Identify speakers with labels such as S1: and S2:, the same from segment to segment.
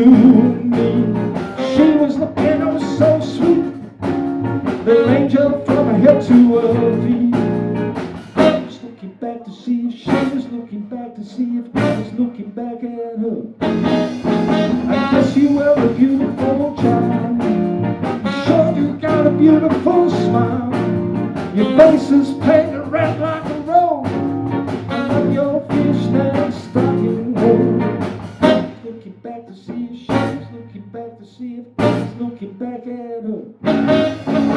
S1: me. She was looking oh so sweet, the angel from her head to her feet. I was looking back to see if she was looking back to see if I was looking back at her. I guess you were a beautiful child. You sure you got a beautiful smile. Your face is painted red like a rose, and your fishnet stocking hole. Looking back to see if she was looking back to see if I was looking back at her.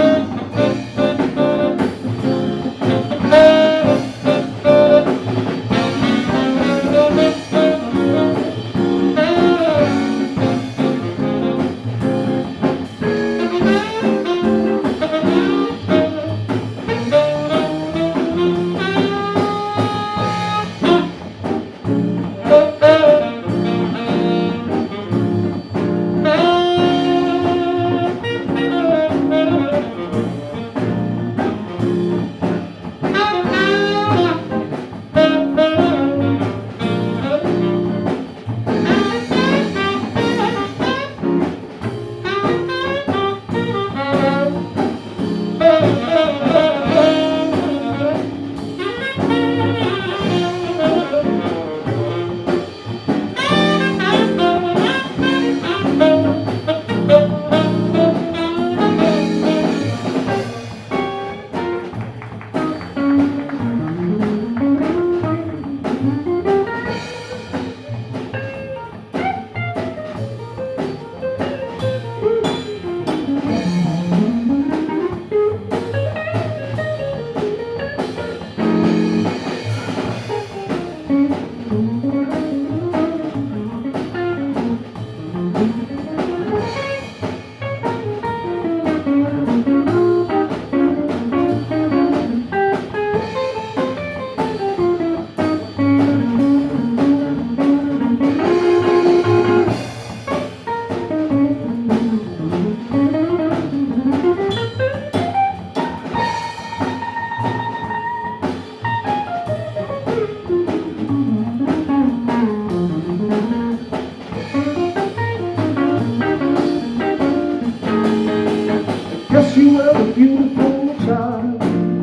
S1: Yes, you were a beautiful child.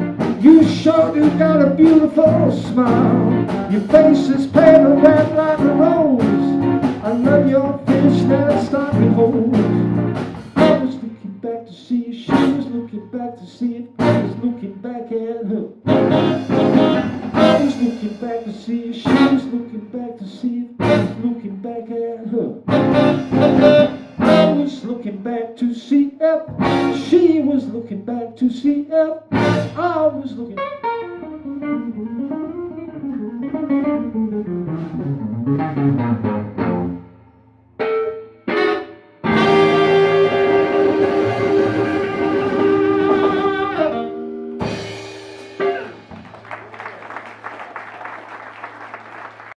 S1: You sure do got a beautiful smile. Your face is pale and red like a rose. I love your fishnet stocking holes. I was looking back to see if she was looking back to see if I was looking back at her. I was looking back to see if she was looking back to see if I was looking back at her. I was looking back to see if she was looking back to see if I was looking.